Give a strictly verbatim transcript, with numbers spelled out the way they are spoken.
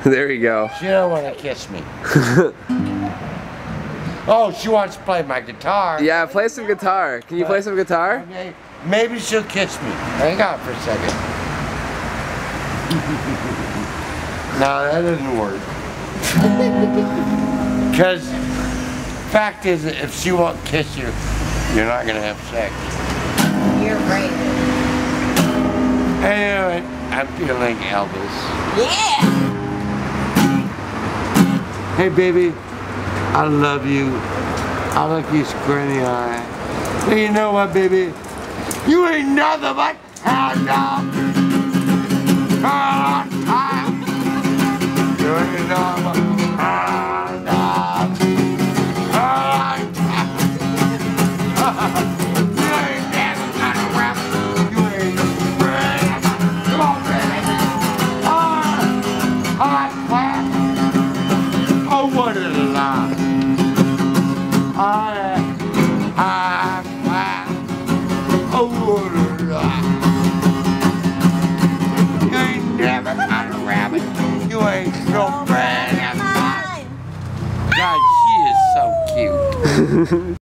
There you go. She don't want to kiss me. Oh, she wants to play my guitar. Yeah, play some guitar. Can you But, play some guitar? Okay, maybe she'll kiss me. Hang on for a second. No, that doesn't work. Because fact is, if she won't kiss you, you're not gonna have sex. You're right. Anyway, I'm feeling Elvis. Yeah. Hey baby, I love you. I look you square in the eye. Hey, you know what, baby? You ain't nothing but hound dog. All time. You ain't nothing but hound dog. All time. You ain't never gonna rap. You ain't ready. Come on, baby. Oh, I like clap. Oh, what a lie. I, I, I, oh, what a lie. You ain't never got a rabbit. You ain't no friend. God, she is so cute.